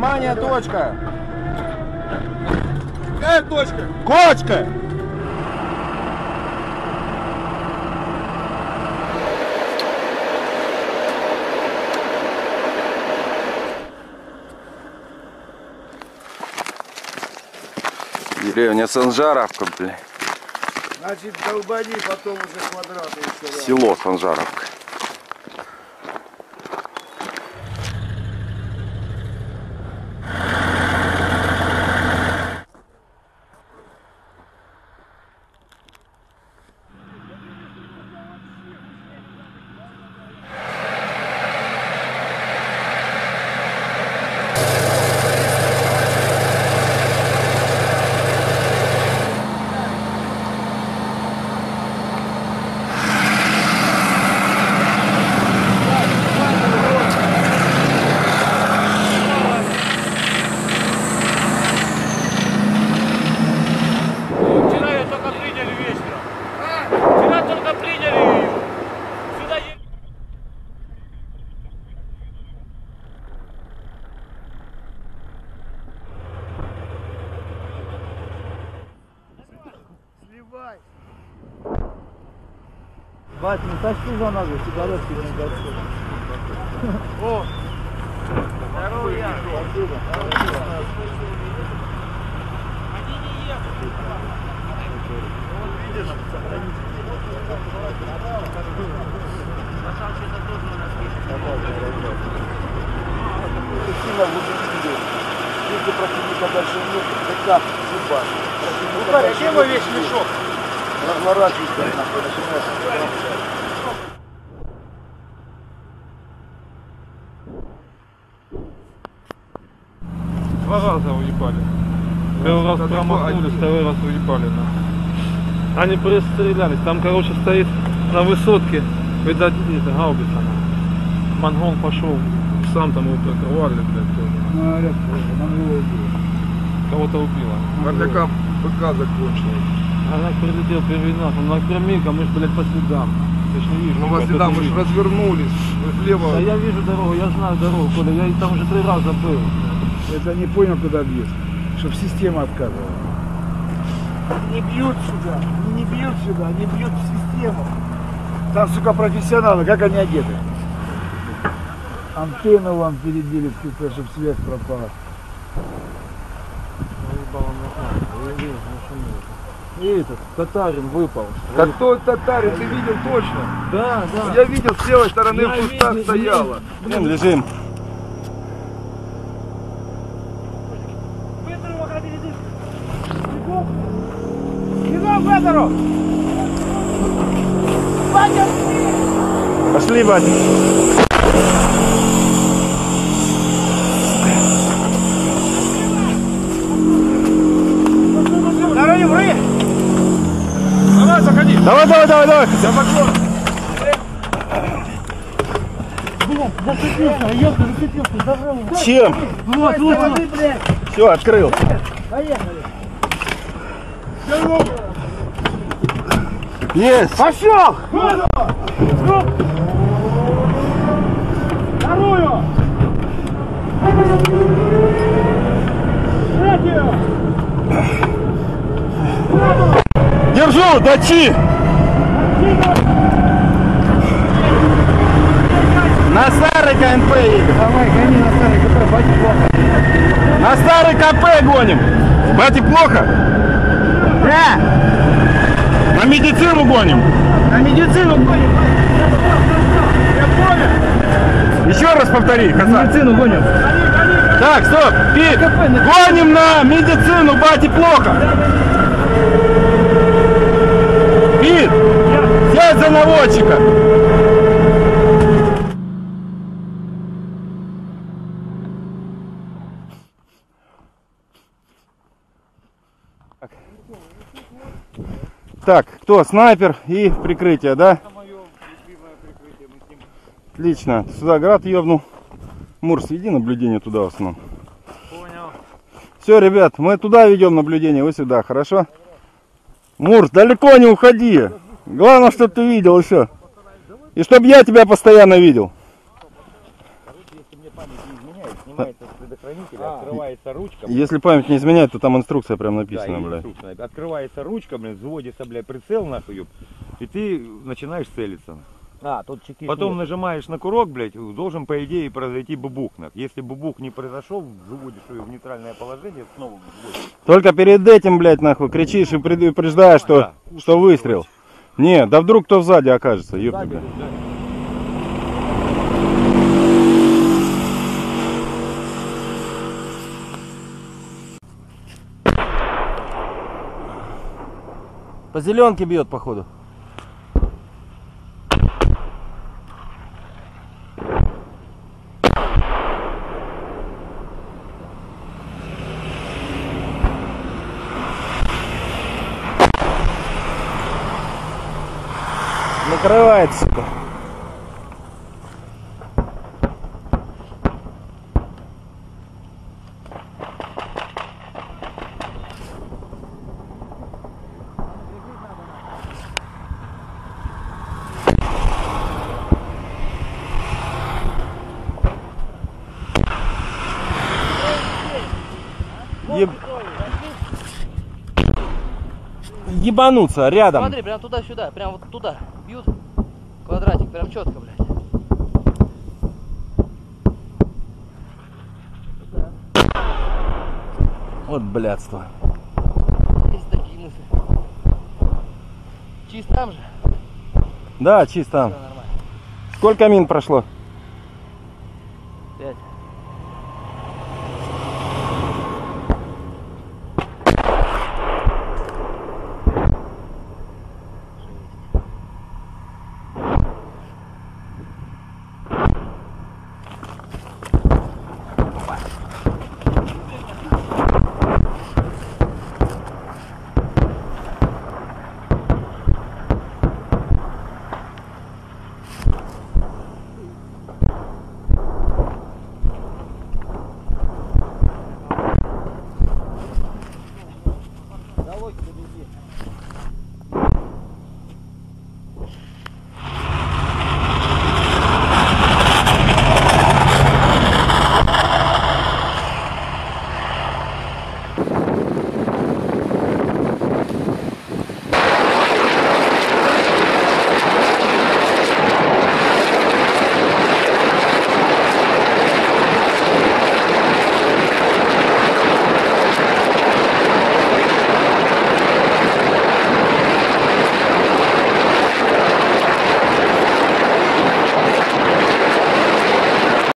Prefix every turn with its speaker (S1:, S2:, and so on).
S1: Внимание, точка!
S2: Какая точка?
S1: Кочка! Деревня Санжаровка, бля.
S2: Значит, долбани, потом уже квадраты еще.
S1: Село Санжаровка.
S3: Бать, не тащи за ногу, сигаретки не гаси.
S2: О! Здоровья!
S3: Спасибо.
S2: Они не ехали. Вот видишь,
S3: сильно выглядит. Если противника дальше нет, то как судьба.
S2: ну, где мой весь мешок?
S3: Разворачивайся, начинаешь.
S4: Два раза уебали. Первый раз промахнулись, второй раз уебали. Да. Они пристрелялись. Там, короче, стоит на высотке, видать, это гаубица. Монгол пошел, сам там его прикрывали, блядь, тоже. Кого-то убило.
S2: Мордяка БК закончилась.
S4: Она прилетел первый нас, он напрямик, а мы ж, блядь, по следам. Ты ж не видишь.
S2: Ну, по следам мы же развернулись. Мы влево.
S4: Да я вижу дорогу, я знаю дорогу, Коля, я там уже 3 раза был.
S3: Это не понял, куда бьют. Чтоб система отказывала. Не бьют сюда, не бьют сюда, не бьют в систему. Там, сука, профессионалы, как они одеты? Антенну вам перебили, чтобы свет пропал.
S4: И этот татарин выпал.
S2: Кто татарин, ты видел точно?
S4: Да, да.
S2: Я видел, с левой стороны
S4: Я
S2: в кустах
S4: видел,
S2: стояла.
S1: Блин, лежим. Пошли, батя.
S2: Дороги, вры! Давай, заходи!
S1: Давай, давай, давай, давай.
S2: Я поклон!
S3: Зацепился, ёпта, зацепился, зажал.
S1: Чем?
S3: Вот, вот, блядь.
S1: Все, открыл.
S3: Поехали.
S1: Есть.
S3: Пошел! Вторую! Третью!
S1: Держу, дачи. На старый КНП едем.
S3: Давай, гони на старый КП, бать плохо.
S1: На старый КП гоним. Бате плохо?
S3: Да!
S1: На медицину гоним.
S3: На медицину гоним. Я понял.
S1: Еще раз повтори,
S3: На
S1: Хасан.
S3: медицину гоним.
S1: Так, стоп, Пит. Гоним на медицину, бате плохо. Пит, сядь за наводчика. Так, кто? Снайпер и прикрытие, да? Отлично. Сюда град ебнул. Мурс, веди наблюдение туда в основном.
S4: Понял.
S1: Все, ребят, мы туда ведем наблюдение, вы сюда, хорошо? Мурс, далеко не уходи. Главное, чтобы ты видел еще. И чтобы я тебя постоянно видел.
S3: Если мне память не изменяет, снимается
S5: предохранителя, открывается ручка.
S1: Если память не изменяет, то там инструкция прям
S5: Да,
S1: написана,
S5: есть
S1: блядь.
S5: инструкция. Открывается ручка, блин, взводится, блядь, прицел нахуй, ёб, и ты начинаешь целиться.
S3: Тут чеки.
S5: Потом нажимаешь на курок, блядь, должен, по идее, произойти бубух. Если бубух не произошел, выводишь ее в нейтральное положение, снова вводишь.
S1: Только перед этим, блядь, нахуй, кричишь и предупреждаешь, что выстрел. Не, да вдруг кто сзади окажется, ёпта, блядь. По зеленке бьет, походу. Накрывает, сука. Ебануться рядом.
S6: Смотри, прям туда-сюда, прям вот туда бьют. Квадратик, прям четко, блядь.
S1: Вот блядство.
S6: Есть такие мысли. Чист там же?
S1: Да, чисто там.
S6: Все нормально.
S1: Сколько мин прошло?
S6: 5.